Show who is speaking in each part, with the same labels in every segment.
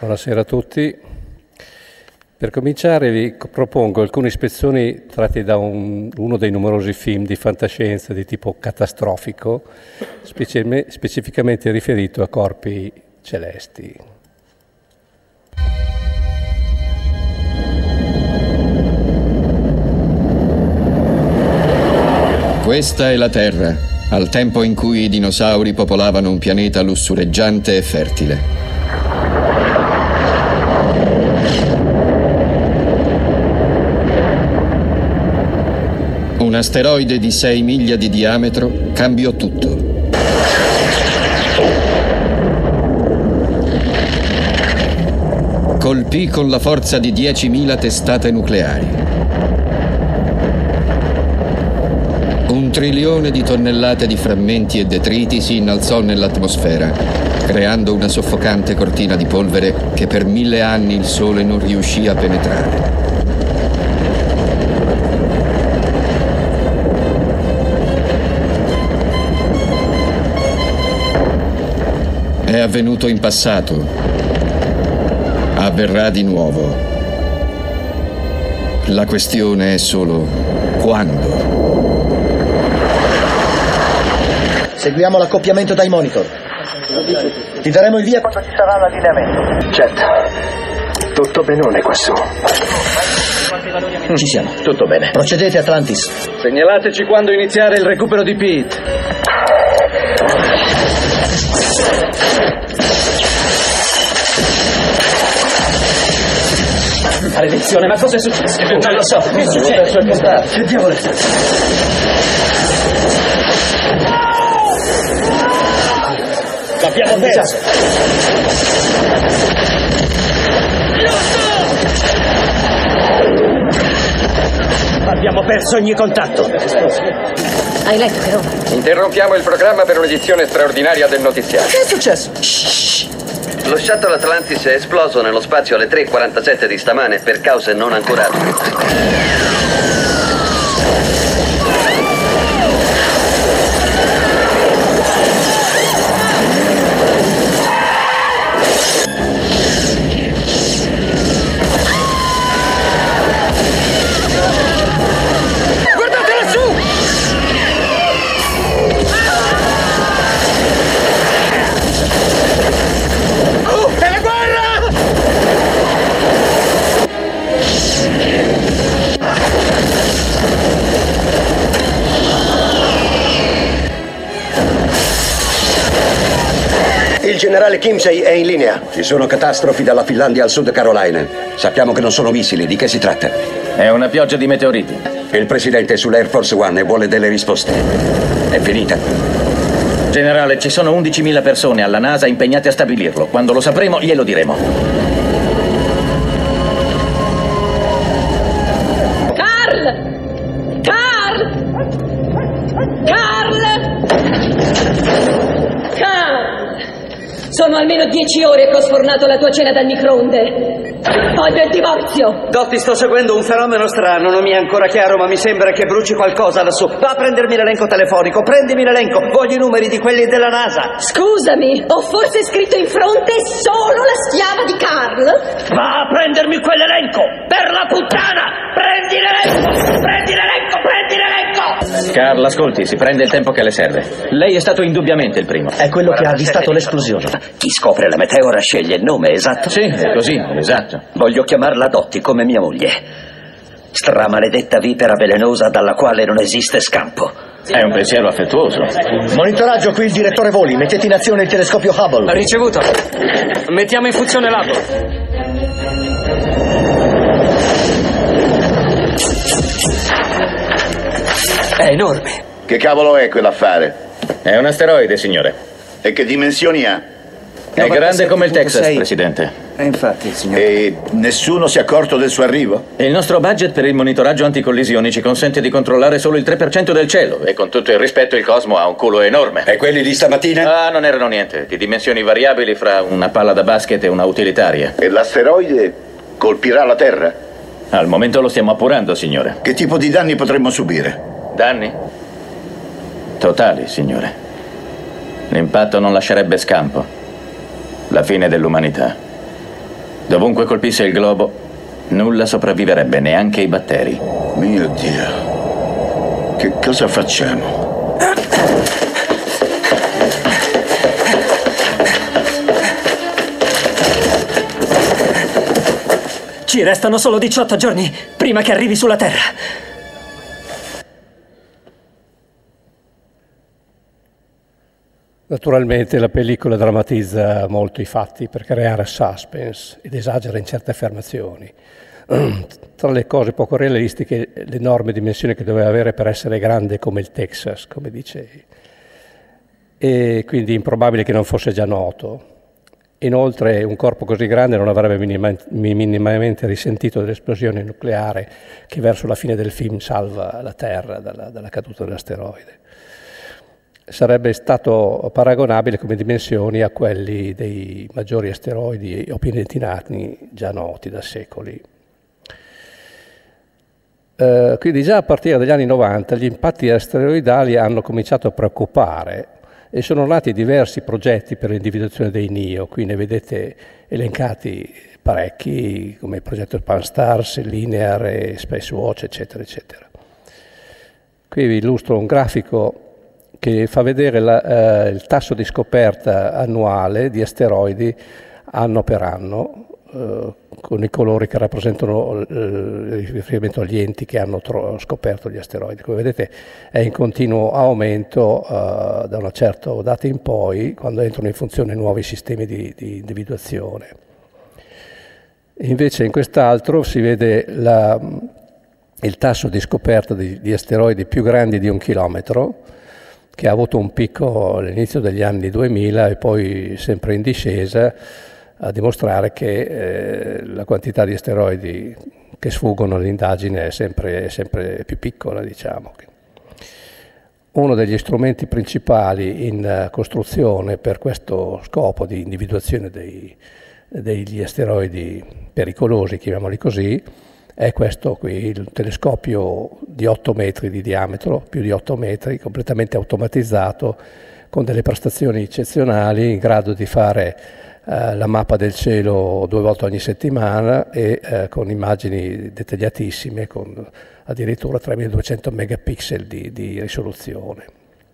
Speaker 1: Buonasera a tutti. Per cominciare vi propongo alcune ispezioni tratte da uno dei numerosi film di fantascienza di tipo catastrofico, specificamente riferito a corpi celesti.
Speaker 2: Questa è la Terra, al tempo in cui i dinosauri popolavano un pianeta lussureggiante e fertile. Un asteroide di 6 miglia di diametro cambiò tutto. Colpì con la forza di 10.000 testate nucleari. 1 trilione di tonnellate di frammenti e detriti si innalzò nell'atmosfera, creando una soffocante cortina di polvere che per 1000 anni il Sole non riuscì a penetrare. È avvenuto in passato. Avverrà di nuovo. La questione è solo quando.
Speaker 3: Seguiamo l'accoppiamento dai monitor. Ti daremo il via quando ci sarà l'allineamento.
Speaker 4: Certo. Tutto benone quassù.
Speaker 3: Ci siamo. Tutto bene. Procedete, Atlantis.
Speaker 4: Segnalateci quando iniziare il recupero di Pete. Maledizione, ma cosa è successo? Non lo so. Che succede? Che diavolo è stato? L'abbiamo perso! Abbiamo perso ogni contatto.
Speaker 5: Hai letto che roba?
Speaker 2: Interrompiamo il programma per un'edizione straordinaria del notiziario.
Speaker 3: Che è successo?
Speaker 5: Shh.
Speaker 6: Lo shuttle Atlantis è esploso nello spazio alle 3:47 di stamane per cause non ancurate.
Speaker 4: Il generale Kimsey è in linea. Ci sono catastrofi dalla Finlandia al Sud Carolina. Sappiamo che non sono missili. Di che si tratta?
Speaker 7: È una pioggia di meteoriti.
Speaker 4: Il presidente è sull'Air Force One e vuole delle risposte. È finita.
Speaker 7: Generale, ci sono 11.000 persone alla NASA impegnate a stabilirlo. Quando lo sapremo, glielo diremo.
Speaker 5: Sono almeno 10 ore che ho sfornato la tua cena dal microonde. Voglio il divorzio.
Speaker 6: Dotti, sto seguendo un fenomeno strano, non mi è ancora chiaro, ma mi sembra che bruci qualcosa lassù. Va a prendermi l'elenco telefonico, prendimi l'elenco. Voglio i numeri di quelli della NASA.
Speaker 5: Scusami, ho forse scritto in fronte solo la schiava di Carl?
Speaker 6: Va a prendermi quell'elenco! Per la puttana! Prendi l'elenco! Prendi l'elenco! Prendi l'elenco!
Speaker 7: Carl, ascolti, si prende il tempo che le serve. Lei è stato indubbiamente il primo.
Speaker 3: È quello che ha avvistato l'esplosione.
Speaker 6: Chi scopre la meteora sceglie il nome, esatto?
Speaker 7: Sì, è così, esatto.
Speaker 6: Voglio chiamarla Dotti come mia moglie. Stramaledetta vipera velenosa dalla quale non esiste scampo.
Speaker 7: È un pensiero affettuoso.
Speaker 3: Monitoraggio, qui il direttore voli. Mettete in azione il telescopio Hubble.
Speaker 6: Ricevuto. Mettiamo in funzione l'Hubble. È enorme.
Speaker 8: Che cavolo è quell'affare?
Speaker 7: È un asteroide, signore.
Speaker 8: E che dimensioni ha?
Speaker 7: È grande come il Texas, Presidente.
Speaker 6: Infatti, signore.
Speaker 8: E nessuno si è accorto del suo arrivo?
Speaker 7: Il nostro budget per il monitoraggio anticollisioni ci consente di controllare solo il 3% del cielo. E con tutto il rispetto, il Cosmo ha un culo enorme.
Speaker 8: E quelli di stamattina?
Speaker 7: Ah, non erano niente. Di dimensioni variabili fra una palla da basket e una utilitaria.
Speaker 8: E l'asteroide colpirà la Terra?
Speaker 7: Al momento lo stiamo appurando, signore.
Speaker 8: Che tipo di danni potremmo subire?
Speaker 7: Danni? Totali, signore. L'impatto non lascerebbe scampo. La fine dell'umanità. Dovunque colpisse il globo, nulla sopravviverebbe, neanche i batteri.
Speaker 8: Mio Dio. Che cosa facciamo?
Speaker 9: Ci restano solo 18 giorni prima che arrivi sulla Terra.
Speaker 1: Naturalmente la pellicola drammatizza molto i fatti per creare suspense ed esagera in certe affermazioni. Tra le cose poco realistiche, l'enorme dimensione che doveva avere per essere grande come il Texas, come dicevi. E quindi improbabile che non fosse già noto. Inoltre un corpo così grande non avrebbe minimamente risentito dell'esplosione nucleare che verso la fine del film salva la Terra dalla caduta dell'asteroide. Sarebbe stato paragonabile come dimensioni a quelli dei maggiori asteroidi o pianeti nani già noti da secoli. Quindi già a partire dagli anni 90 gli impatti asteroidali hanno cominciato a preoccupare e sono nati diversi progetti per l'individuazione dei NIO. Qui ne vedete elencati parecchi, come il progetto Pan-STARRS, Linear e Spacewatch, eccetera, eccetera. Qui vi illustro un grafico che fa vedere il tasso di scoperta annuale di asteroidi anno per anno, con i colori che rappresentano il riferimento agli enti che hanno scoperto gli asteroidi. Come vedete è in continuo aumento da una certa data in poi, quando entrano in funzione nuovi sistemi di individuazione. Invece in quest'altro si vede il tasso di scoperta di asteroidi più grandi di 1 chilometro, che ha avuto un picco all'inizio degli anni 2000 e poi sempre in discesa, a dimostrare che la quantità di asteroidi che sfuggono all'indagine è sempre più piccola, diciamo. Uno degli strumenti principali in costruzione per questo scopo di individuazione degli asteroidi pericolosi, chiamiamoli così, è questo qui, il telescopio di 8 metri di diametro, più di 8 metri, completamente automatizzato, con delle prestazioni eccezionali, in grado di fare la mappa del cielo 2 volte ogni settimana e con immagini dettagliatissime, con addirittura 3200 megapixel di risoluzione.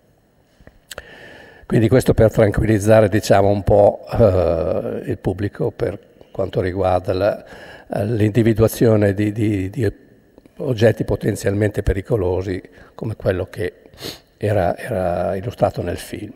Speaker 1: Quindi questo per tranquillizzare, diciamo, un po' il pubblico per quanto riguarda l'individuazione di oggetti potenzialmente pericolosi come quello che era illustrato nel film.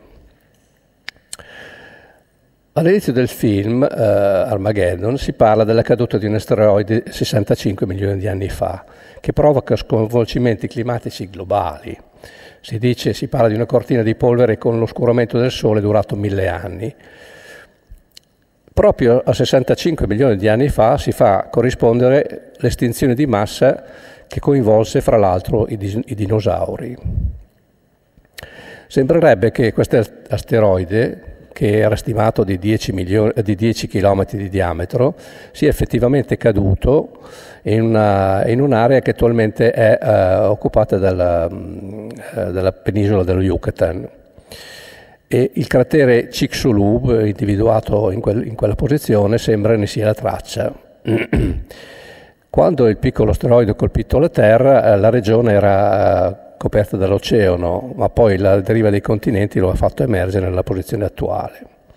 Speaker 1: All'inizio del film Armageddon si parla della caduta di un asteroide 65 milioni di anni fa che provoca sconvolgimenti climatici globali. Si parla di una cortina di polvere con l'oscuramento del Sole durato 1000 anni. Proprio a 65 milioni di anni fa si fa corrispondere l'estinzione di massa che coinvolse fra l'altro i dinosauri. Sembrerebbe che questo asteroide, che era stimato di 10 km di diametro, sia effettivamente caduto in un'area che attualmente è occupata dalla penisola dello Yucatan. E il cratere Chicxulub, individuato in quella posizione, sembra ne sia la traccia. Quando il piccolo asteroide ha colpito la Terra, la regione era coperta dall'oceano, ma poi la deriva dei continenti lo ha fatto emergere nella posizione attuale.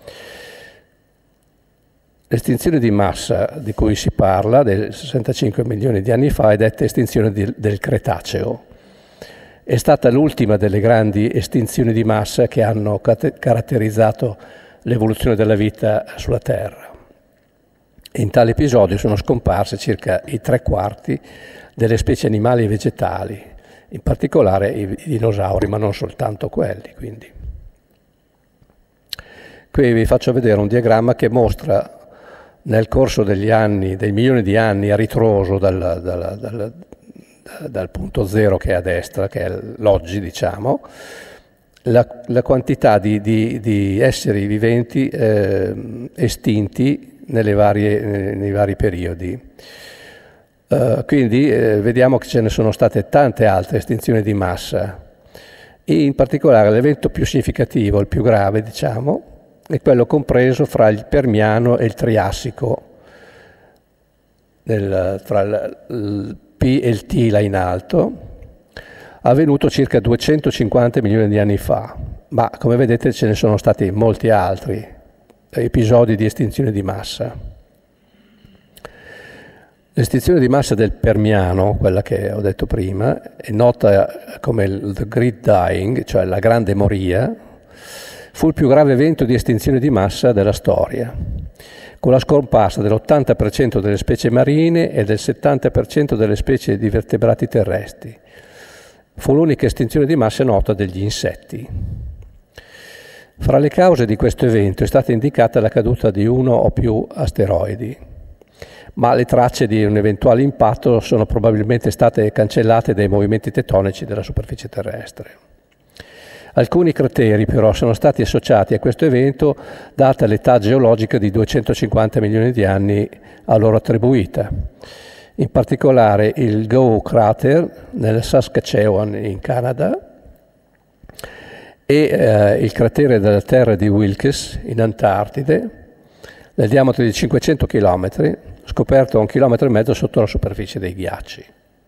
Speaker 1: L'estinzione di massa di cui si parla, del 65 milioni di anni fa, è detta estinzione del Cretaceo. È stata l'ultima delle grandi estinzioni di massa che hanno caratterizzato l'evoluzione della vita sulla Terra. In tale episodio sono scomparse circa i 3/4 delle specie animali e vegetali, in particolare i dinosauri, ma non soltanto quelli. Quindi. Qui vi faccio vedere un diagramma che mostra nel corso degli anni, dei milioni di anni a ritroso dal punto zero che è a destra, che è l'oggi, diciamo, la quantità di esseri viventi estinti nei vari periodi. Quindi vediamo che ce ne sono state tante altre estinzioni di massa e in particolare l'evento più significativo, il più grave, diciamo, è quello compreso fra il Permiano e il Triassico, tra il P e il T là in alto, avvenuto circa 250 milioni di anni fa, ma come vedete ce ne sono stati molti altri episodi di estinzione di massa. L'estinzione di massa del Permiano, quella che ho detto prima, è nota come il The Great Dying, cioè la grande moria, fu il più grave evento di estinzione di massa della storia, con la scomparsa dell'80% delle specie marine e del 70% delle specie di vertebrati terrestri. Fu l'unica estinzione di massa nota degli insetti. Fra le cause di questo evento è stata indicata la caduta di uno o più asteroidi, ma le tracce di un eventuale impatto sono probabilmente state cancellate dai movimenti tettonici della superficie terrestre. Alcuni crateri però sono stati associati a questo evento data l'età geologica di 250 milioni di anni a loro attribuita. In particolare il Gow Crater nel Saskatchewan in Canada e il cratere della Terra di Wilkes in Antartide, del diametro di 500 km, scoperto a 1,5 km sotto la superficie dei ghiacci.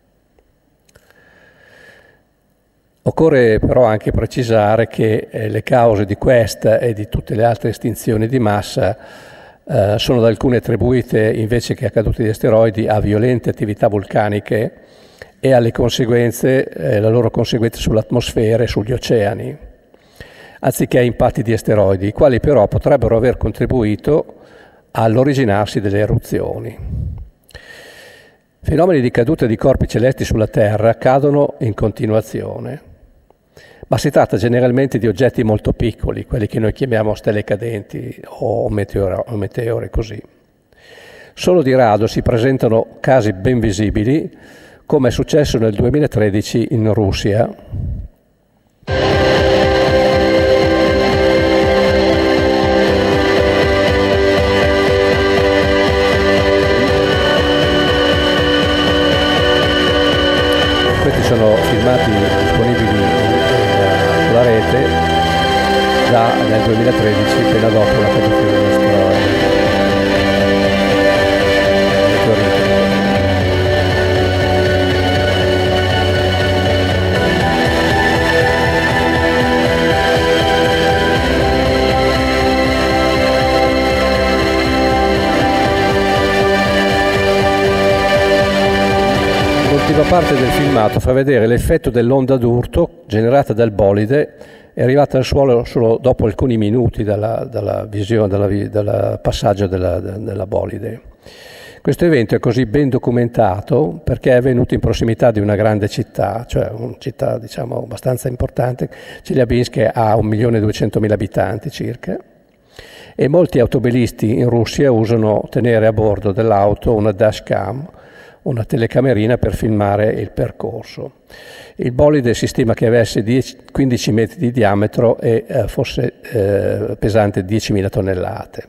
Speaker 1: Occorre però anche precisare che le cause di questa e di tutte le altre estinzioni di massa sono da alcune attribuite, invece che a cadute di asteroidi, a violente attività vulcaniche e alle conseguenze, la loro conseguenze sull'atmosfera e sugli oceani, anziché a impatti di asteroidi, i quali però potrebbero aver contribuito all'originarsi delle eruzioni. Fenomeni di caduta di corpi celesti sulla Terra accadono in continuazione, ma si tratta generalmente di oggetti molto piccoli, quelli che noi chiamiamo stelle cadenti o meteore così. Solo di rado si presentano casi ben visibili, come è successo nel 2013 in Russia. Questi sono filmati disponibili sulla rete già nel 2013, appena dopo la caduta dell'asteroide. L'ultima parte del filmato fa vedere l'effetto dell'onda d'urto generata dal bolide è arrivata al suolo solo dopo alcuni minuti dal passaggio della bolide. Questo evento è così ben documentato perché è avvenuto in prossimità di una grande città, cioè una città diciamo abbastanza importante. Chelyabinsk ha 1.200.000 abitanti circa, e molti automobilisti in Russia usano tenere a bordo dell'auto una dashcam, una telecamerina per filmare il percorso. Il bolide si stima che avesse 15 metri di diametro e fosse pesante 10.000 tonnellate.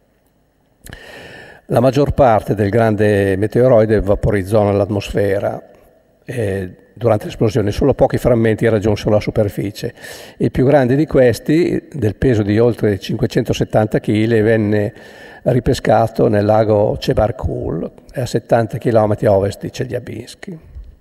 Speaker 1: La maggior parte del grande meteoroide vaporizzò nell'atmosfera durante l'esplosione, solo pochi frammenti raggiunsero la superficie. Il più grande di questi, del peso di oltre 570 kg, venne ripescato nel lago Chebarkul, a 70 km a ovest di Chelyabinsk.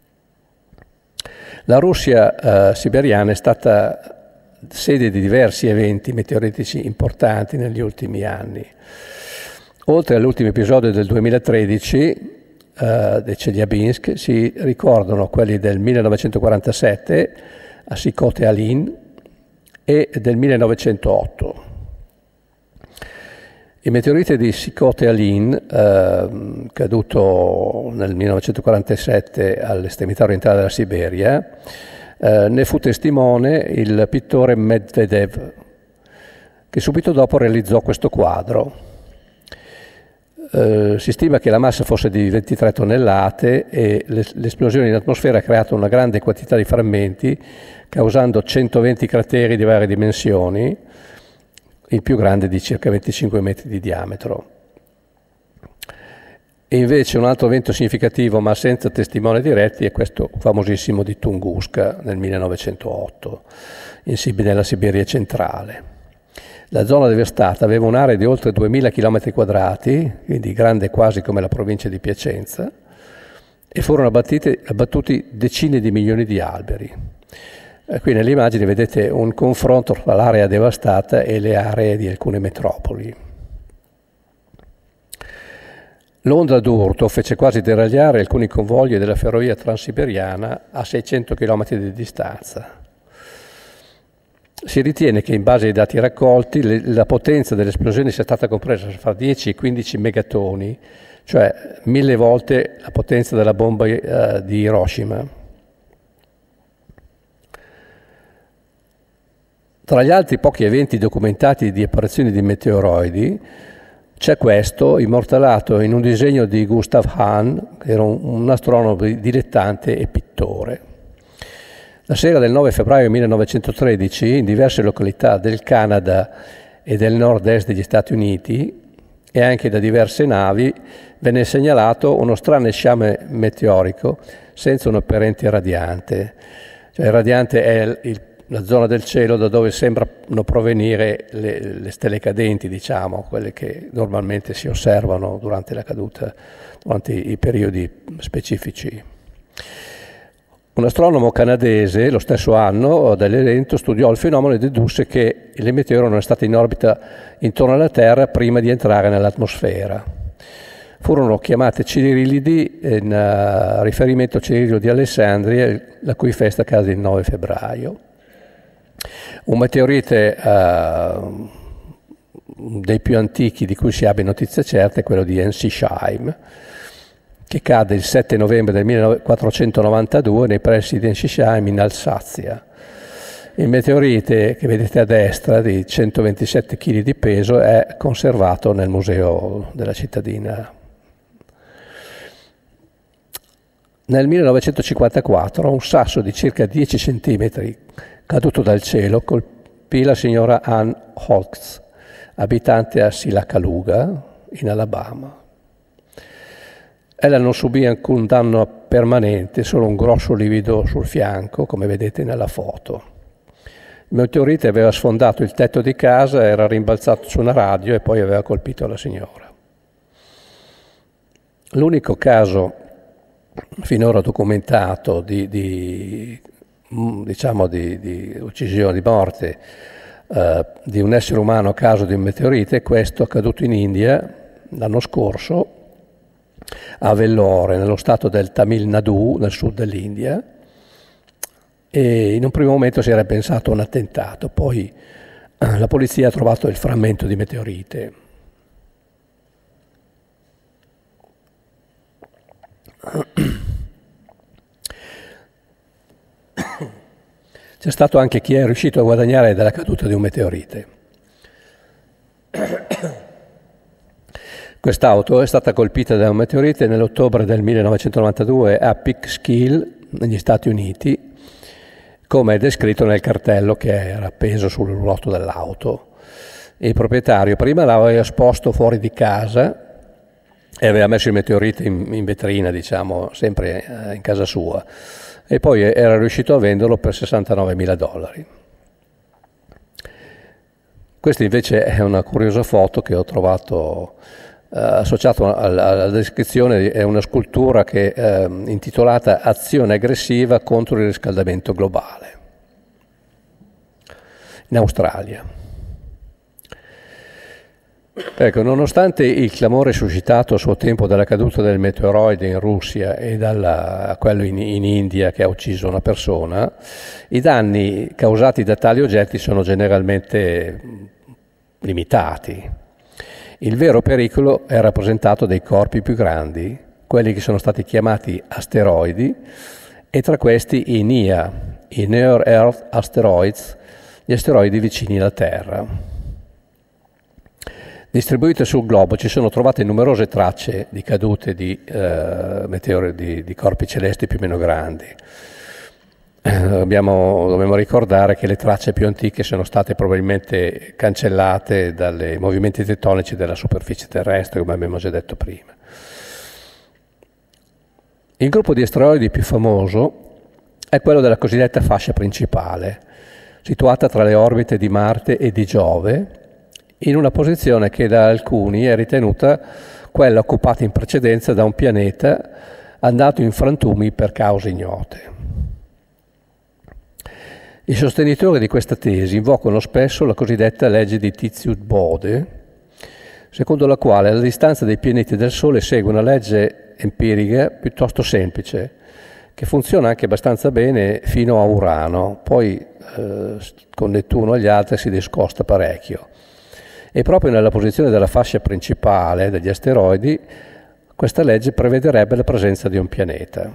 Speaker 1: La Russia siberiana è stata sede di diversi eventi meteoritici importanti negli ultimi anni. Oltre all'ultimo episodio del 2013 di Chelyabinsk, si ricordano quelli del 1947 a Sikhote-Alin e del 1908. Il meteorite di Sikhote-Alin, caduto nel 1947 all'estremità orientale della Siberia, ne fu testimone il pittore Medvedev, che subito dopo realizzò questo quadro. Si stima che la massa fosse di 23 tonnellate e l'esplosione in atmosfera ha creato una grande quantità di frammenti, causando 120 crateri di varie dimensioni, il più grande di circa 25 metri di diametro. E invece un altro evento significativo, ma senza testimoni diretti, è questo famosissimo di Tunguska nel 1908, nella Siberia centrale. La zona devastata aveva un'area di oltre 2000 km quadrati, quindi grande quasi come la provincia di Piacenza, e furono abbattuti decine di milioni di alberi. Qui nelle immagini vedete un confronto tra l'area devastata e le aree di alcune metropoli. L'onda d'urto fece quasi deragliare alcuni convogli della ferrovia transiberiana a 600 km di distanza. Si ritiene che in base ai dati raccolti la potenza dell'esplosione sia stata compresa fra 10 e 15 megatoni, cioè 1000 volte la potenza della bomba di Hiroshima. Tra gli altri pochi eventi documentati di apparizioni di meteoroidi c'è questo, immortalato in un disegno di Gustav Hahn, che era un astronomo dilettante e pittore. La sera del 9 febbraio 1913, in diverse località del Canada e del nord-est degli Stati Uniti, e anche da diverse navi, venne segnalato uno strano sciame meteorico senza un apparente radiante. Cioè, il radiante è la zona del cielo da dove sembrano provenire le stelle cadenti, diciamo, quelle che normalmente si osservano durante la caduta, durante i periodi specifici. Un astronomo canadese, lo stesso anno dell'evento, studiò il fenomeno e dedusse che le meteore erano state in orbita intorno alla Terra prima di entrare nell'atmosfera. Furono chiamate Cirilidi in riferimento a Cirillo di Alessandria, la cui festa cade il 9 febbraio. Un meteorite dei più antichi di cui si abbia notizia certa è quello di Ensisheim, che cade il 7 novembre del 1492 nei pressi di Ensisheim in Alsazia. Il meteorite che vedete a destra, di 127 kg di peso, è conservato nel museo della cittadina. Nel 1954 un sasso di circa 10 cm caduto dal cielo colpì la signora Ann Holtz, abitante a Sylacauga, in Alabama. Ella non subì alcun danno permanente, solo un grosso livido sul fianco, come vedete nella foto. Il meteorite aveva sfondato il tetto di casa, era rimbalzato su una radio e poi aveva colpito la signora. L'unico caso finora documentato di uccisione, di morte di un essere umano a causa di un meteorite è questo accaduto in India l'anno scorso, a Vellore, nello stato del Tamil Nadu, nel sud dell'India, e in un primo momento si era pensato a un attentato, poi la polizia ha trovato il frammento di meteorite. C'è stato anche chi è riuscito a guadagnare dalla caduta di un meteorite. Quest'auto è stata colpita da un meteorite nell'ottobre del 1992 a Peekskill, negli Stati Uniti, come è descritto nel cartello che era appeso sul roulotte dell'auto. Il proprietario prima l'aveva esposto fuori di casa e aveva messo il meteorite in vetrina, diciamo, sempre in casa sua, e poi era riuscito a venderlo per $69.000. Questa invece è una curiosa foto che ho trovato associato alla descrizione, è una scultura che intitolata Azione aggressiva contro il riscaldamento globale, in Australia. Ecco, nonostante il clamore suscitato a suo tempo dalla caduta del meteoroide in Russia e da quello in India che ha ucciso una persona, i danni causati da tali oggetti sono generalmente limitati. Il vero pericolo è rappresentato dai corpi più grandi, quelli che sono stati chiamati asteroidi, e tra questi i NEA, i Near Earth Asteroids, gli asteroidi vicini alla Terra. Distribuite sul globo ci sono trovate numerose tracce di cadute di meteori, di corpi celesti più o meno grandi. Dobbiamo ricordare che le tracce più antiche sono state probabilmente cancellate dai movimenti tettonici della superficie terrestre, come abbiamo già detto prima. Il gruppo di asteroidi più famoso è quello della cosiddetta fascia principale, situata tra le orbite di Marte e di Giove, in una posizione che da alcuni è ritenuta quella occupata in precedenza da un pianeta andato in frantumi per cause ignote. I sostenitori di questa tesi invocano spesso la cosiddetta legge di Titius-Bode, secondo la quale la distanza dei pianeti dal Sole segue una legge empirica piuttosto semplice, che funziona anche abbastanza bene fino a Urano, poi con Nettuno e gli altri si discosta parecchio. E proprio nella posizione della fascia principale degli asteroidi, questa legge prevederebbe la presenza di un pianeta.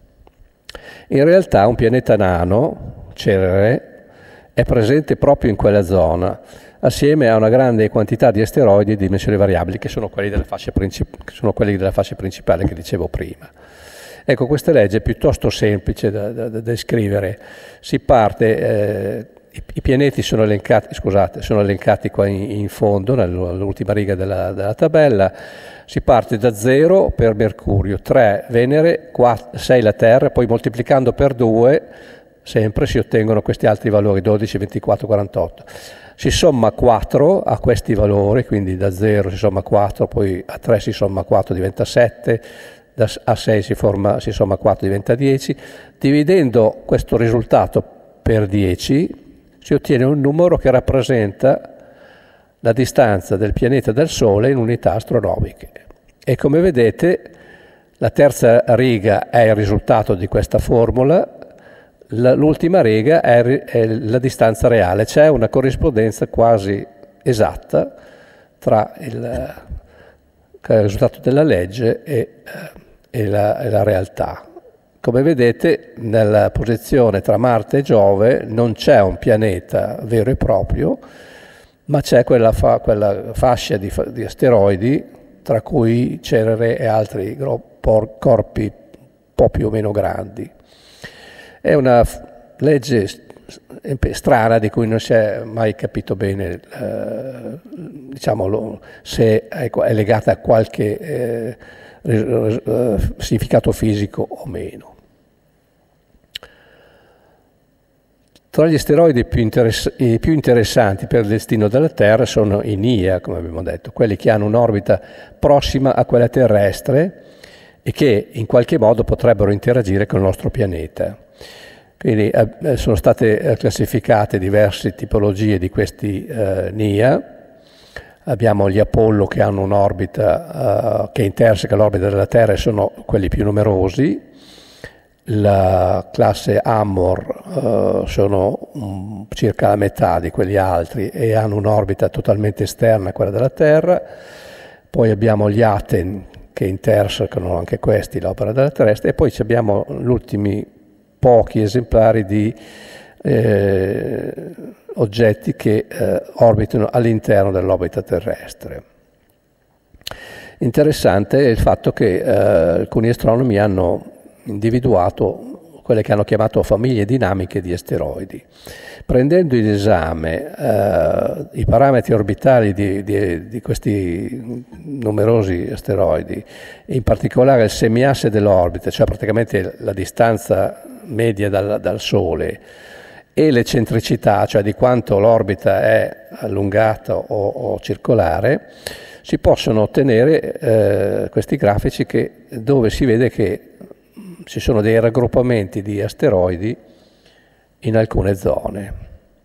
Speaker 1: In realtà un pianeta nano, Cerere, è presente proprio in quella zona, assieme a una grande quantità di asteroidi di dimensioni variabili, che sono quelli della fascia principale che dicevo prima. Ecco, questa legge è piuttosto semplice da descrivere. Si parte, i pianeti sono elencati qua in fondo, nell'ultima riga della tabella. Si parte da 0 per Mercurio, 3 Venere, 6 la Terra, poi moltiplicando per 2 sempre si ottengono questi altri valori, 12, 24, 48. Si somma 4 a questi valori, quindi da 0 si somma 4, poi a 3 si somma 4 diventa 7, a 6 si somma 4 diventa 10. Dividendo questo risultato per 10 si ottiene un numero che rappresenta la distanza del pianeta dal Sole in unità astronomiche. E come vedete la terza riga è il risultato di questa formula, l'ultima riga è la distanza reale. C'è una corrispondenza quasi esatta tra il risultato della legge e la realtà. Come vedete, nella posizione tra Marte e Giove non c'è un pianeta vero e proprio, ma c'è quella fascia di asteroidi, tra cui Cerere e altri corpi un po' più o meno grandi. È una legge strana di cui non si è mai capito bene, se è legata a qualche significato fisico o meno. Tra gli asteroidi più interessanti per il destino della Terra sono i NIA, come abbiamo detto, quelli che hanno un'orbita prossima a quella terrestre e che in qualche modo potrebbero interagire con il nostro pianeta. Quindi sono state classificate diverse tipologie di questi NIA. Abbiamo gli Apollo che hanno un'orbita che interseca l'orbita della Terra e sono quelli più numerosi. La classe Amor sono circa la metà di quegli altri e hanno un'orbita totalmente esterna a quella della Terra. Poi abbiamo gli Aten che intersecano anche questi l'opera della terrestre, e poi abbiamo gli ultimi pochi esemplari di oggetti che orbitano all'interno dell'orbita terrestre. Interessante è il fatto che alcuni astronomi hanno individuato quelle che hanno chiamato famiglie dinamiche di asteroidi. Prendendo in esame i parametri orbitali di questi numerosi asteroidi, in particolare il semiasse dell'orbita, cioè praticamente la distanza media dal Sole, e l'eccentricità, cioè di quanto l'orbita è allungata o circolare, si possono ottenere questi grafici dove si vede che ci sono dei raggruppamenti di asteroidi in alcune zone.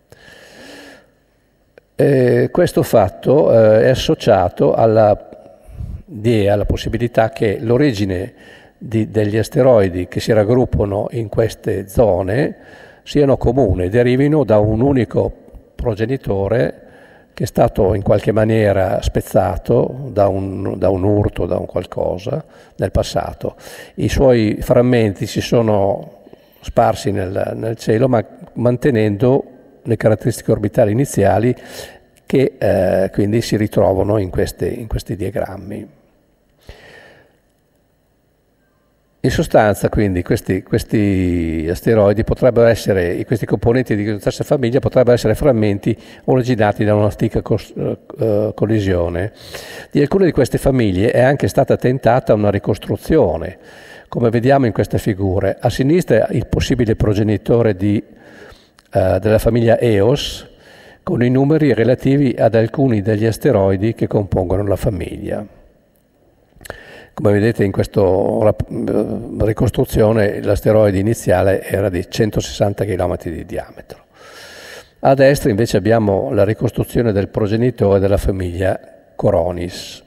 Speaker 1: Questo fatto è associato alla possibilità che l'origine degli asteroidi che si raggruppano in queste zone siano comuni, derivino da un unico progenitore che è stato in qualche maniera spezzato da un urto, da un qualcosa nel passato. I suoi frammenti si sono sparsi nel cielo, ma mantenendo le caratteristiche orbitali iniziali che quindi si ritrovano in questi diagrammi. In sostanza, quindi, questi asteroidi potrebbero essere, questi componenti di questa stessa famiglia potrebbero essere frammenti originati da un'antica collisione. Di alcune di queste famiglie è anche stata tentata una ricostruzione, come vediamo in queste figure. A sinistra il possibile progenitore della famiglia Eos, con i numeri relativi ad alcuni degli asteroidi che compongono la famiglia. Come vedete in questa ricostruzione l'asteroide iniziale era di 160 km di diametro. A destra invece abbiamo la ricostruzione del progenitore della famiglia Coronis.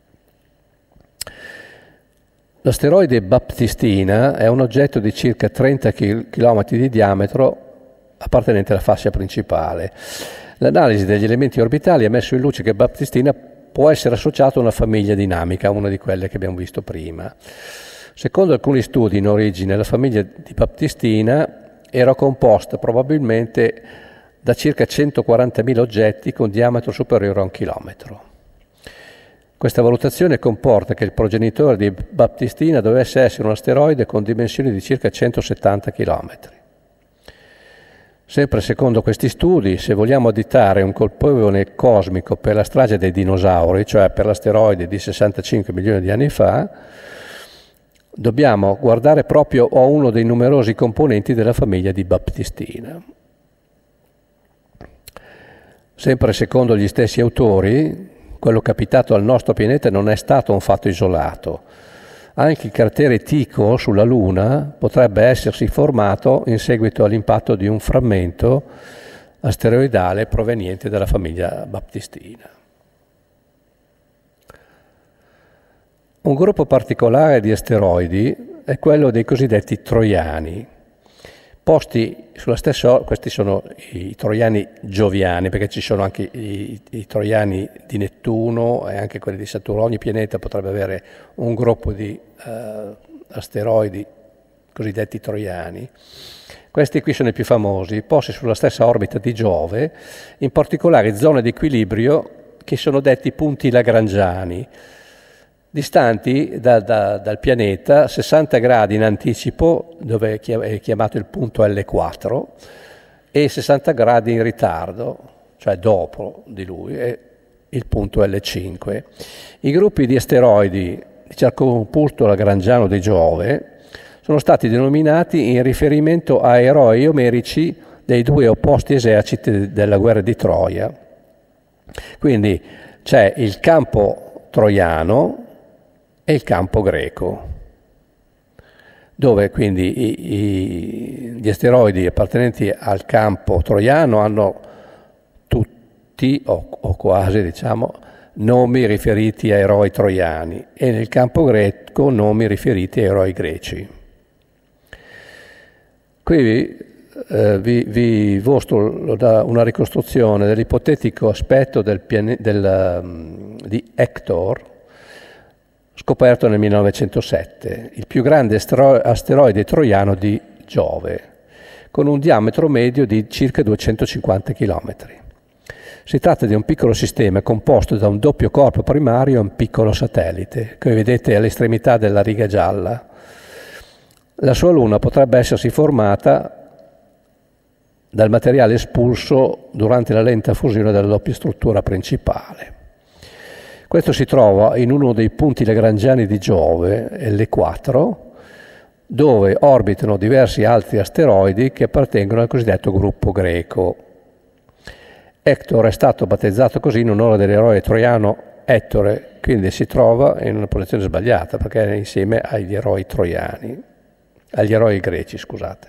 Speaker 1: L'asteroide Baptistina è un oggetto di circa 30 km di diametro appartenente alla fascia principale. L'analisi degli elementi orbitali ha messo in luce che Baptistina può essere associato a una famiglia dinamica, una di quelle che abbiamo visto prima. Secondo alcuni studi, in origine la famiglia di Baptistina era composta probabilmente da circa 140.000 oggetti con diametro superiore a 1 chilometro. Questa valutazione comporta che il progenitore di Baptistina dovesse essere un asteroide con dimensioni di circa 170 chilometri. Sempre secondo questi studi, se vogliamo additare un colpevole cosmico per la strage dei dinosauri, cioè per l'asteroide di 65 milioni di anni fa, dobbiamo guardare proprio a uno dei numerosi componenti della famiglia di Baptistina. Sempre secondo gli stessi autori, quello capitato al nostro pianeta non è stato un fatto isolato. Anche il cratere Tycho sulla Luna potrebbe essersi formato in seguito all'impatto di un frammento asteroidale proveniente dalla famiglia Baptistina. Un gruppo particolare di asteroidi è quello dei cosiddetti troiani. Posti sulla stessa, questi sono i troiani gioviani, perché ci sono anche i troiani di Nettuno e anche quelli di Saturno. Ogni pianeta potrebbe avere un gruppo di asteroidi cosiddetti troiani. Questi qui sono i più famosi, posti sulla stessa orbita di Giove, in particolare zone di equilibrio che sono detti punti lagrangiani, distanti dal pianeta 60 gradi in anticipo, dove è chiamato il punto L4, e 60 gradi in ritardo, cioè dopo di lui, è il punto L5. I gruppi di asteroidi di circumpunto lagrangiano di Giove sono stati denominati in riferimento a eroi omerici dei due opposti eserciti della guerra di Troia. Quindi c'è il campo troiano e il campo greco, dove quindi gli asteroidi appartenenti al campo troiano hanno tutti, o quasi diciamo, nomi riferiti a eroi troiani, e nel campo greco nomi riferiti a eroi greci. Qui vi mostro una ricostruzione dell'ipotetico aspetto di Hector, scoperto nel 1907, il più grande asteroide troiano di Giove, con un diametro medio di circa 250 km. Si tratta di un piccolo sistema composto da un doppio corpo primario e un piccolo satellite, che vedete all'estremità della riga gialla. La sua luna potrebbe essersi formata dal materiale espulso durante la lenta fusione della doppia struttura principale. Questo si trova in uno dei punti lagrangiani di Giove, L4, dove orbitano diversi altri asteroidi che appartengono al cosiddetto gruppo greco. Hector è stato battezzato così in onore dell'eroe troiano Ettore, quindi si trova in una posizione sbagliata perché è insieme agli eroi troiani, agli eroi greci, scusate.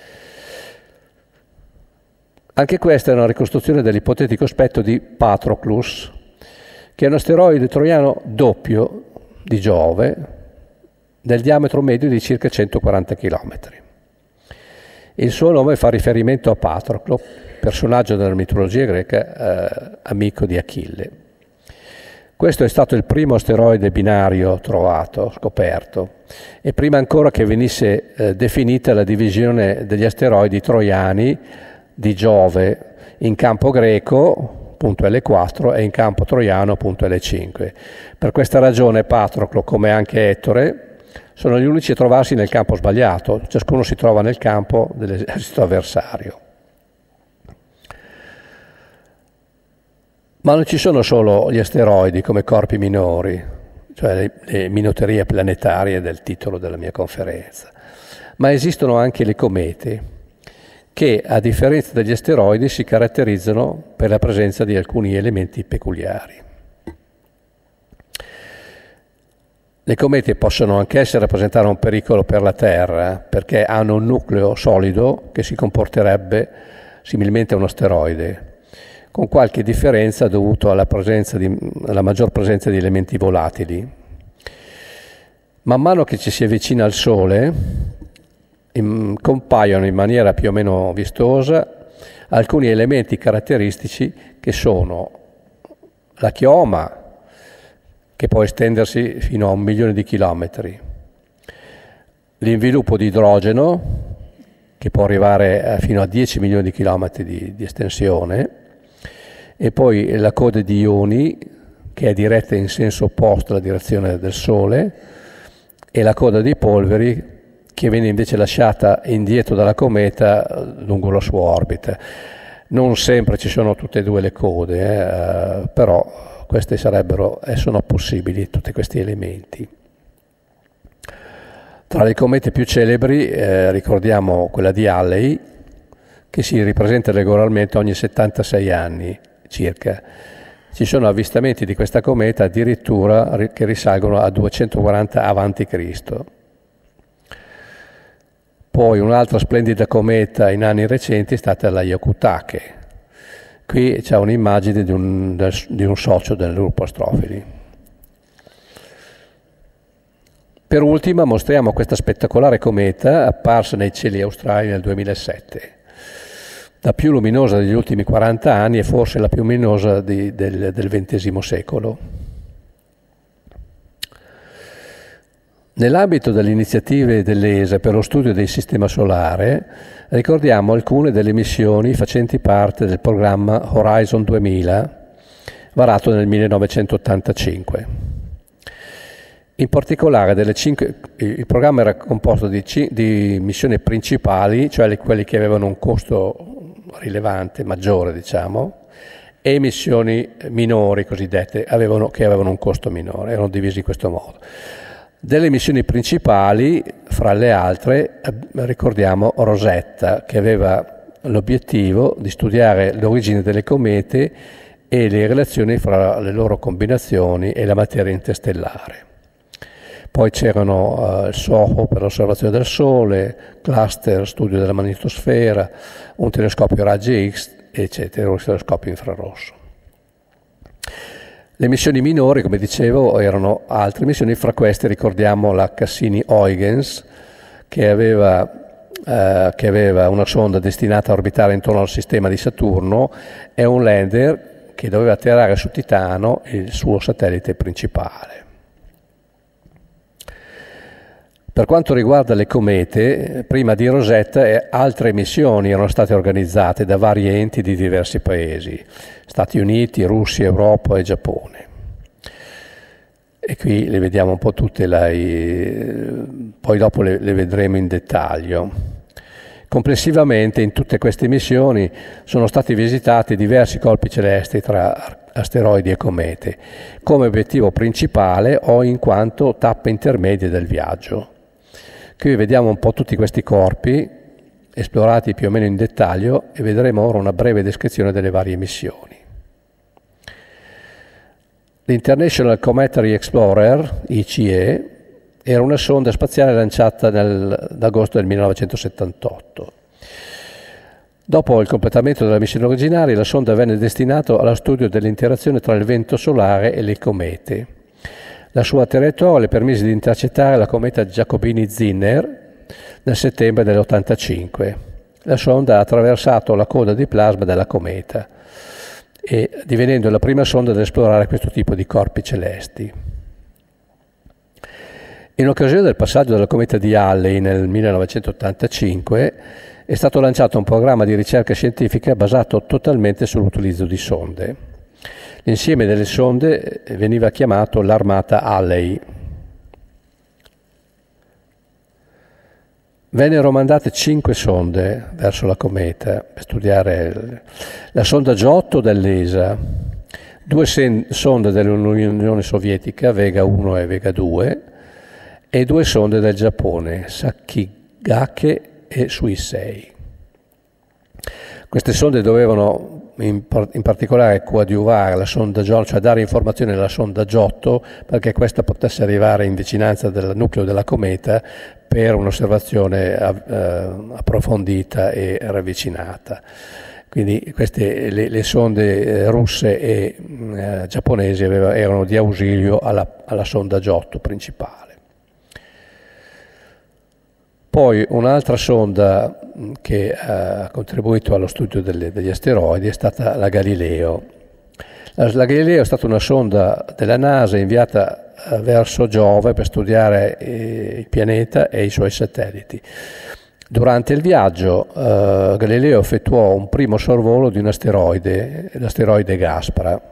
Speaker 1: Anche questa è una ricostruzione dell'ipotetico aspetto di Patroclus, che è un asteroide troiano doppio di Giove, del diametro medio di circa 140 km. Il suo nome fa riferimento a Patroclo, personaggio della mitologia greca, amico di Achille. Questo è stato il primo asteroide binario trovato, scoperto, e prima ancora che venisse definita la divisione degli asteroidi troiani di Giove in campo greco, punto L4, e in campo troiano, punto L5. Per questa ragione Patroclo, come anche Ettore, sono gli unici a trovarsi nel campo sbagliato, ciascuno si trova nel campo dell'esercito avversario. Ma non ci sono solo gli asteroidi come corpi minori, cioè le minoterie planetarie del titolo della mia conferenza, ma esistono anche le comete, che, a differenza degli asteroidi, si caratterizzano per la presenza di alcuni elementi peculiari. Le comete possono anch'esse rappresentare un pericolo per la Terra, perché hanno un nucleo solido che si comporterebbe similmente a un asteroide, con qualche differenza dovuto alla maggior presenza di elementi volatili. Man mano che ci si avvicina al Sole, compaiono in maniera più o meno vistosa alcuni elementi caratteristici che sono la chioma, che può estendersi fino a 1 milione di chilometri, l'inviluppo di idrogeno, che può arrivare fino a 10 milioni di chilometri di estensione, e poi la coda di ioni, che è diretta in senso opposto alla direzione del Sole, e la coda di polveri, che viene invece lasciata indietro dalla cometa lungo la sua orbita. Non sempre ci sono tutte e due le code, però questi sono possibili, tutti questi elementi. Tra le comete più celebri ricordiamo quella di Halley, che si ripresenta regolarmente ogni 76 anni circa. Ci sono avvistamenti di questa cometa addirittura che risalgono a 240 a.C. Poi un'altra splendida cometa in anni recenti è stata la Hyakutake. Qui c'è un'immagine di un socio del gruppo Astrofili. Per ultima mostriamo questa spettacolare cometa apparsa nei cieli australi nel 2007. La più luminosa degli ultimi 40 anni e forse la più luminosa del XX secolo. Nell'ambito delle iniziative dell'ESA per lo studio del Sistema Solare, ricordiamo alcune delle missioni facenti parte del programma Horizon 2000, varato nel 1985. In particolare il programma era composto di missioni principali, cioè quelle che avevano un costo rilevante, maggiore diciamo, e missioni minori cosiddette, che avevano un costo minore, erano divisi in questo modo. Delle missioni principali, fra le altre, ricordiamo Rosetta, che aveva l'obiettivo di studiare l'origine delle comete e le relazioni fra le loro combinazioni e la materia interstellare. Poi c'erano il SOHO per l'osservazione del Sole, cluster studio della magnetosfera, un telescopio raggi X, eccetera, un telescopio infrarosso. Le missioni minori, come dicevo, erano altre missioni, fra queste ricordiamo la Cassini-Huygens, che aveva una sonda destinata a orbitare intorno al sistema di Saturno e un lander che doveva atterrare su Titano, il suo satellite principale. Per quanto riguarda le comete, prima di Rosetta altre missioni erano state organizzate da vari enti di diversi paesi, Stati Uniti, Russia, Europa e Giappone. E qui le vediamo un po' tutte, poi dopo le vedremo in dettaglio. Complessivamente in tutte queste missioni sono stati visitati diversi colpi celesti tra asteroidi e comete, come obiettivo principale o in quanto tappe intermedie del viaggio. Qui vediamo un po' tutti questi corpi, esplorati più o meno in dettaglio, e vedremo ora una breve descrizione delle varie missioni. L'International Cometary Explorer, ICE, era una sonda spaziale lanciata nell'agosto del 1978. Dopo il completamento della missione originaria, la sonda venne destinata allo studio dell'interazione tra il vento solare e le comete. La sua traiettoria le permise di intercettare la cometa Giacobini-Zinner nel settembre dell'85. La sonda ha attraversato la coda di plasma della cometa, e divenendo la prima sonda ad esplorare questo tipo di corpi celesti. In occasione del passaggio della cometa di Halley nel 1985 è stato lanciato un programma di ricerca scientifica basato totalmente sull'utilizzo di sonde. L'insieme delle sonde veniva chiamato l'Armata Halley. Vennero mandate 5 sonde verso la cometa per studiare la sonda Giotto dell'ESA, 2 sonde dell'Unione Sovietica, Vega 1 e Vega 2, e 2 sonde del Giappone, Sakigake e Suisei. Queste sonde dovevano in particolare coadiuvare la sonda Giotto, cioè dare informazioni alla sonda Giotto perché questa potesse arrivare in vicinanza del nucleo della cometa per un'osservazione approfondita e ravvicinata. Quindi le sonde russe e giapponesi erano di ausilio alla sonda Giotto principale. Poi un'altra sonda che ha contribuito allo studio degli asteroidi è stata la Galileo. La Galileo è stata una sonda della NASA inviata verso Giove per studiare il pianeta e i suoi satelliti. Durante il viaggio Galileo effettuò un primo sorvolo di un asteroide, l'asteroide Gaspara.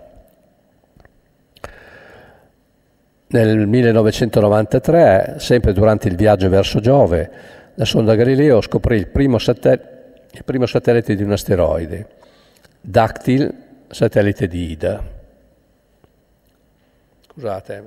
Speaker 1: Nel 1993, sempre durante il viaggio verso Giove, la sonda Galileo scoprì il primo satellite di un asteroide, Dactyl, satellite di Ida. Scusate.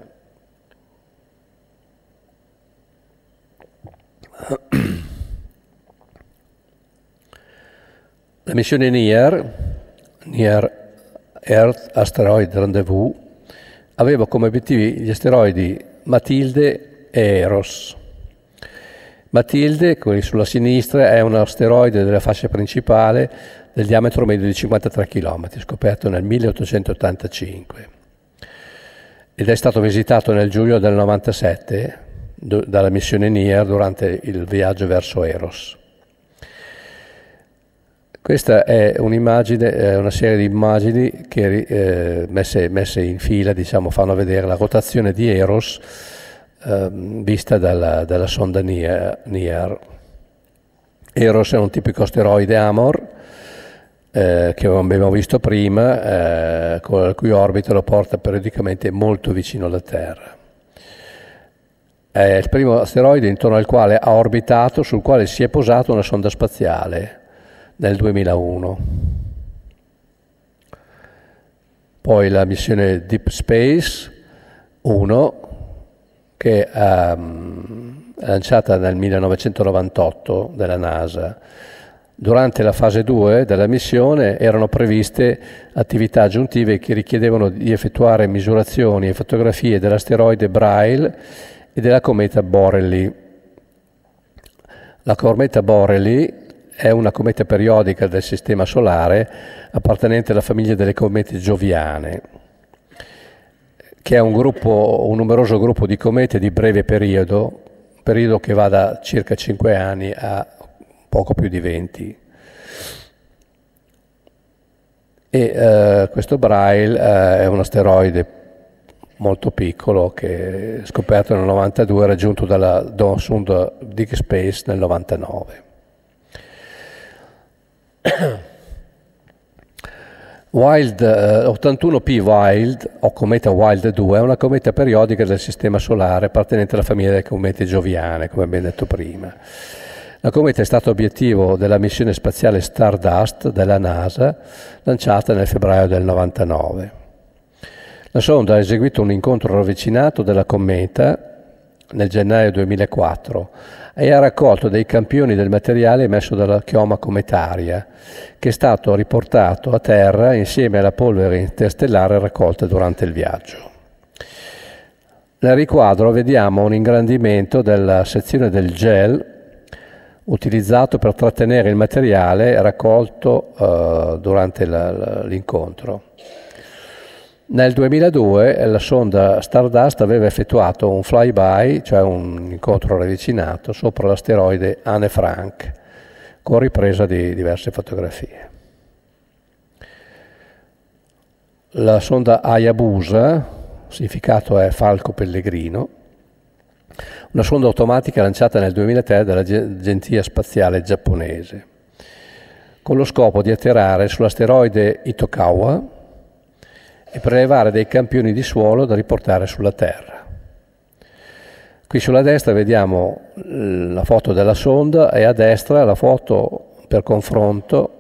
Speaker 1: La missione Near Earth Asteroid Rendezvous, aveva come obiettivi gli asteroidi Matilde e Eros. Matilde, quelli sulla sinistra, è un asteroide della fascia principale del diametro medio di 53 km, scoperto nel 1885 ed è stato visitato nel giugno del 97 dalla missione Near durante il viaggio verso Eros. Questa è un'immagine, una serie di immagini che messe in fila, diciamo, fanno vedere la rotazione di Eros vista dalla sonda Near. Eros è un tipico asteroide Amor che abbiamo visto prima, con la cui orbita lo porta periodicamente molto vicino alla Terra. È il primo asteroide intorno al quale ha orbitato, sul quale si è posata una sonda spaziale nel 2001. Poi la missione Deep Space 1, che è lanciata nel 1998 dalla NASA. Durante la fase 2 della missione erano previste attività aggiuntive che richiedevano di effettuare misurazioni e fotografie dell'asteroide Braille e della cometa Borrelly. La cometa Borrelly è una cometa periodica del Sistema Solare appartenente alla famiglia delle comete gioviane, che è un numeroso gruppo di comete di breve periodo che va da circa 5 anni a poco più di 20. E questo Braille è un asteroide molto piccolo che, scoperto nel 92, raggiunto dalla sonda Deep Space nel 99. 81P Wild, o cometa Wild 2, è una cometa periodica del Sistema Solare appartenente alla famiglia delle comete gioviane, come abbiamo detto prima. La cometa è stata obiettivo della missione spaziale Stardust della NASA, lanciata nel febbraio del 99. La sonda ha eseguito un incontro ravvicinato della cometa nel gennaio 2004 e ha raccolto dei campioni del materiale emesso dalla chioma cometaria, che è stato riportato a terra insieme alla polvere interstellare raccolta durante il viaggio. Nel riquadro vediamo un ingrandimento della sezione del gel utilizzato per trattenere il materiale raccolto durante l'incontro. Nel 2002 la sonda Stardust aveva effettuato un flyby, cioè un incontro ravvicinato, sopra l'asteroide Anne Frank, con ripresa di diverse fotografie. La sonda Hayabusa, significato è falco pellegrino, una sonda automatica lanciata nel 2003 dall'Agenzia Spaziale Giapponese, con lo scopo di atterrare sull'asteroide Itokawa e prelevare dei campioni di suolo da riportare sulla Terra. Qui sulla destra vediamo la foto della sonda e a destra la foto per confronto,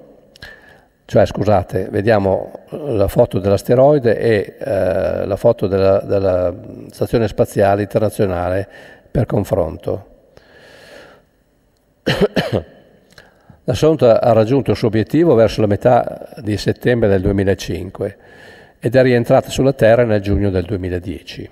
Speaker 1: vediamo la foto dell'asteroide e la foto della Stazione Spaziale Internazionale per confronto. La sonda ha raggiunto il suo obiettivo verso la metà di settembre del 2005 ed è rientrata sulla Terra nel giugno del 2010.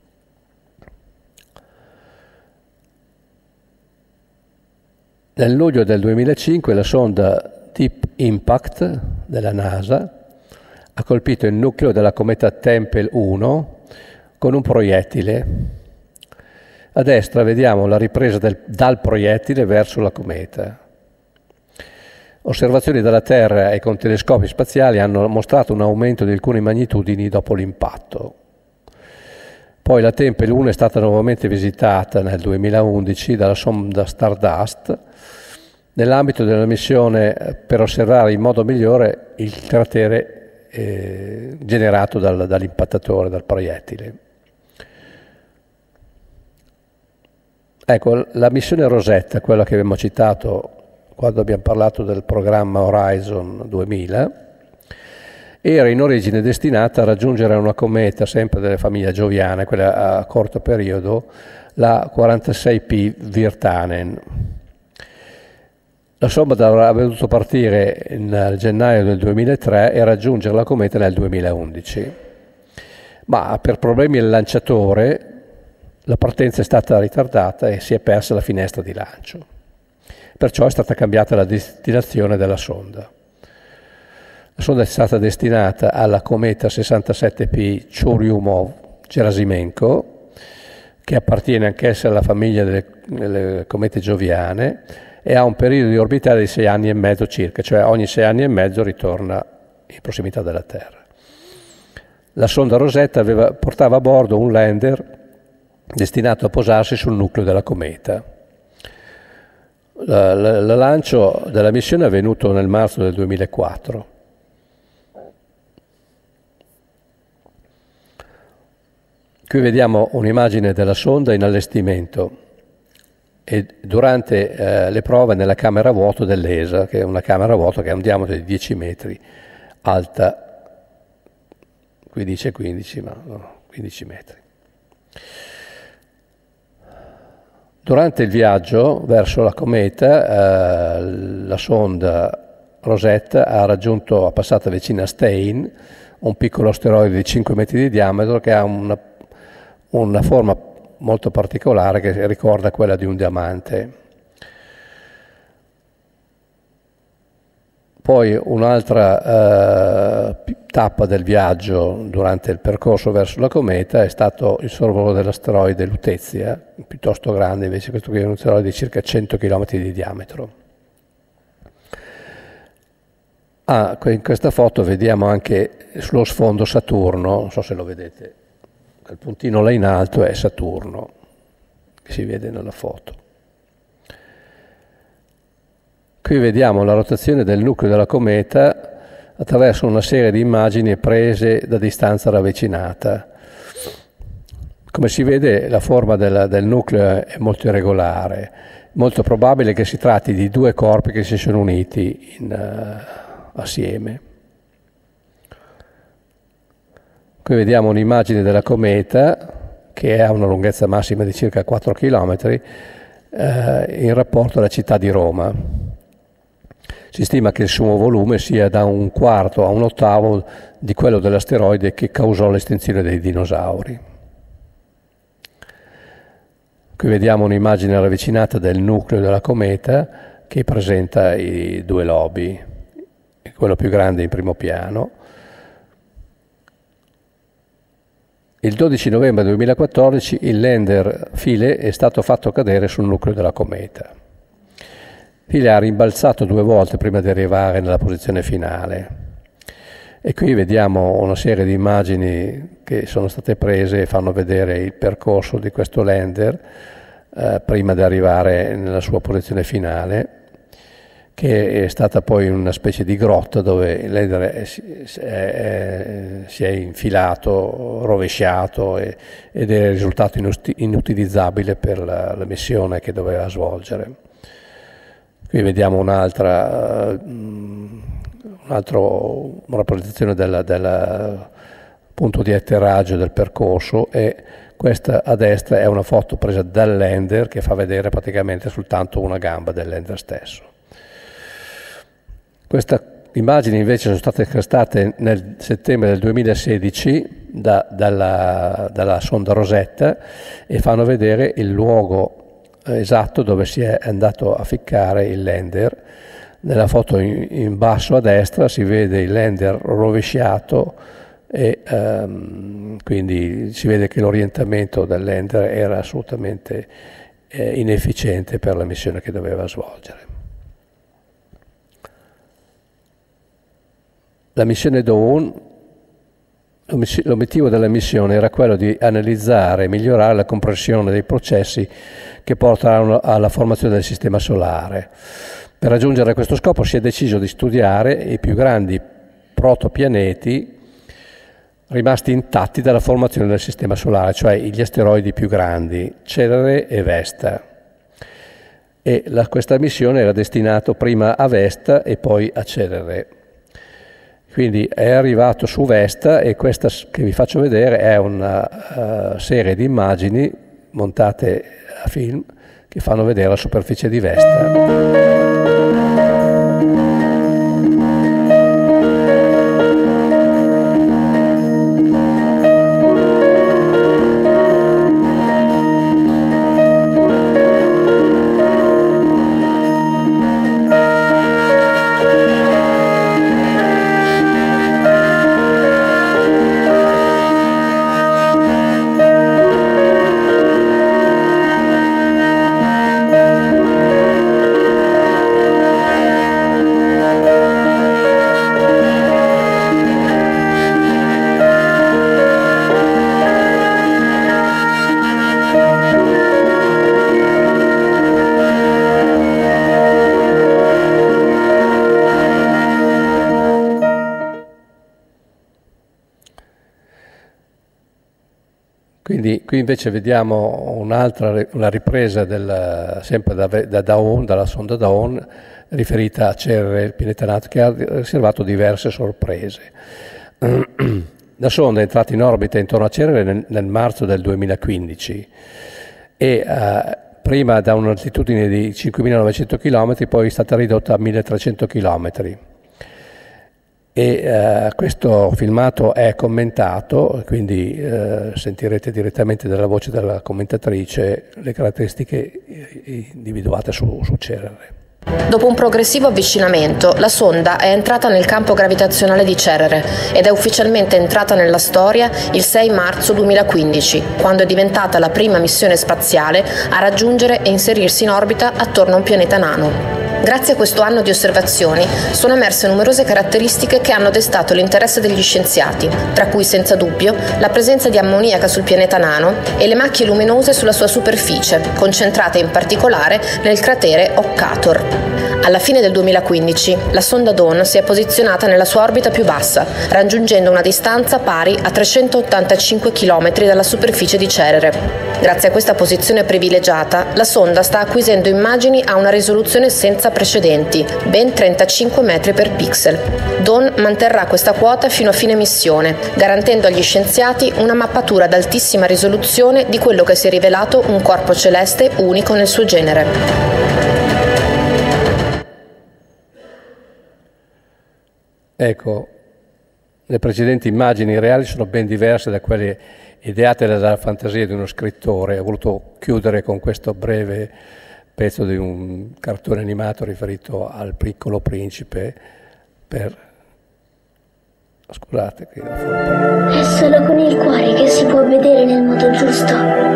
Speaker 1: Nel luglio del 2005 la sonda Deep Impact della NASA ha colpito il nucleo della cometa Tempel 1 con un proiettile. A destra vediamo la ripresa dal proiettile verso la cometa. Osservazioni dalla Terra e con telescopi spaziali hanno mostrato un aumento di alcune magnitudini dopo l'impatto. Poi la Tempel 1 è stata nuovamente visitata nel 2011 dalla sonda Stardust nell'ambito della missione per osservare in modo migliore il cratere generato dall'impattatore, dal proiettile. Ecco, la missione Rosetta, quella che abbiamo citato quando abbiamo parlato del programma Horizon 2000, era in origine destinata a raggiungere una cometa sempre della famiglia Gioviana, quella a corto periodo, la 46P Virtanen. La sonda avrebbe dovuto partire nel gennaio del 2003 e raggiungere la cometa nel 2011, ma per problemi del lanciatore la partenza è stata ritardata e si è persa la finestra di lancio. Perciò è stata cambiata la destinazione della sonda. La sonda è stata destinata alla cometa 67P Churyumov-Gerasimenko, che appartiene anch'essa alla famiglia delle comete gioviane, e ha un periodo di orbitale di 6 anni e mezzo circa, cioè ogni 6 anni e mezzo ritorna in prossimità della Terra. La sonda Rosetta portava a bordo un lander destinato a posarsi sul nucleo della cometa. Il lancio della missione è avvenuto nel marzo del 2004. Qui vediamo un'immagine della sonda in allestimento e durante le prove nella camera a vuoto dell'ESA, che è una camera a vuoto che ha un diametro di 10 metri, alta, qui dice 15, ma no, 15 metri. Durante il viaggio verso la cometa, la sonda Rosetta ha passato vicino a Stein, un piccolo asteroide di 5 metri di diametro che ha una forma molto particolare che ricorda quella di un diamante. Poi un'altra tappa del viaggio durante il percorso verso la cometa è stato il sorvolo dell'asteroide Lutetia, piuttosto grande, invece questo qui è un asteroide di circa 100 km di diametro. In questa foto vediamo anche sullo sfondo Saturno, non so se lo vedete, il puntino là in alto è Saturno, che si vede nella foto. Qui vediamo la rotazione del nucleo della cometa attraverso una serie di immagini prese da distanza ravvicinata. Come si vede, la forma del nucleo è molto irregolare, molto probabile che si tratti di due corpi che si sono uniti assieme. Qui vediamo un'immagine della cometa che ha una lunghezza massima di circa 4 km in rapporto alla città di Roma. Si stima che il suo volume sia da 1/4 a 1/8 di quello dell'asteroide che causò l'estinzione dei dinosauri. Qui vediamo un'immagine ravvicinata del nucleo della cometa che presenta i due lobi, quello più grande in primo piano. Il 12 novembre 2014 il lander Philae è stato fatto cadere sul nucleo della cometa. Philae ha rimbalzato 2 volte prima di arrivare nella posizione finale. E qui vediamo una serie di immagini che sono state prese e fanno vedere il percorso di questo lander prima di arrivare nella sua posizione finale, che è stata poi una specie di grotta dove il lander si è infilato, rovesciato ed è risultato inutilizzabile per la missione che doveva svolgere. Qui vediamo una rappresentazione del punto di atterraggio del percorso, e questa a destra è una foto presa dal lander che fa vedere praticamente soltanto una gamba del lander stesso. Queste immagini invece sono state scattate nel settembre del 2016 dalla sonda Rosetta e fanno vedere il luogo esatto dove si è andato a ficcare il lander. Nella foto in basso a destra si vede il lander rovesciato e quindi si vede che l'orientamento del lander era assolutamente inefficiente per la missione che doveva svolgere. La missione Dawn, l'obiettivo della missione era quello di analizzare e migliorare la comprensione dei processi che portano alla formazione del sistema solare. Per raggiungere questo scopo si è deciso di studiare i più grandi protopianeti rimasti intatti dalla formazione del sistema solare, cioè gli asteroidi più grandi, Cerere e Vesta. E questa missione era destinata prima a Vesta e poi a Cerere. Quindi è arrivato su Vesta e questa che vi faccio vedere è una serie di immagini montate a film che fanno vedere la superficie di Vesta. Quindi qui invece vediamo una ripresa sempre da Dawn, dalla sonda Dawn, riferita a Cerere, il pianeta nato, che ha riservato diverse sorprese. La sonda è entrata in orbita intorno a Cerere nel marzo del 2015 e prima da un'altitudine di 5.900 km, poi è stata ridotta a 1.300 km. E questo filmato è commentato, quindi sentirete direttamente dalla voce della commentatrice le caratteristiche individuate su Cerere.
Speaker 10: Dopo un progressivo avvicinamento, la sonda è entrata nel campo gravitazionale di Cerere ed è ufficialmente entrata nella storia il 6 marzo 2015, quando è diventata la prima missione spaziale a raggiungere e inserirsi in orbita attorno a un pianeta nano. Grazie a questo anno di osservazioni sono emerse numerose caratteristiche che hanno destato l'interesse degli scienziati, tra cui senza dubbio la presenza di ammoniaca sul pianeta nano e le macchie luminose sulla sua superficie, concentrate in particolare nel cratere Occator. Alla fine del 2015 la sonda Dawn si è posizionata nella sua orbita più bassa, raggiungendo una distanza pari a 385 km dalla superficie di Cerere. Grazie a questa posizione privilegiata, la sonda sta acquisendo immagini a una risoluzione senza precedenti, ben 35 metri per pixel. Dawn manterrà questa quota fino a fine missione, garantendo agli scienziati una mappatura ad altissima risoluzione di quello che si è rivelato un corpo celeste unico nel suo genere.
Speaker 1: Ecco, le precedenti immagini reali sono ben diverse da quelle ideate dalla fantasia di uno scrittore. Ho voluto chiudere con questo breve pezzo di un cartone animato riferito al Piccolo Principe per... Scusate che...
Speaker 11: È solo con il cuore che si può vedere nel modo giusto.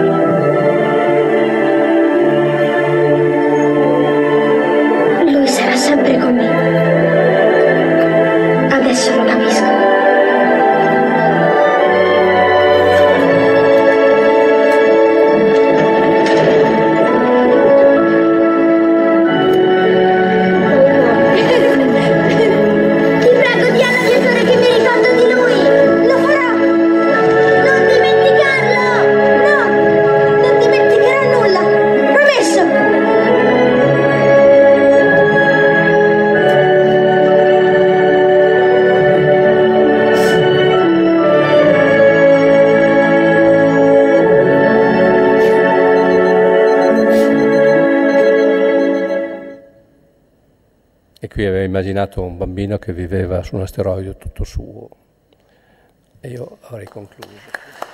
Speaker 11: Lui sarà sempre con me. Adesso lo capisco.
Speaker 1: qui aveva immaginato un bambino che viveva su un asteroide tutto suo. E io avrei concluso.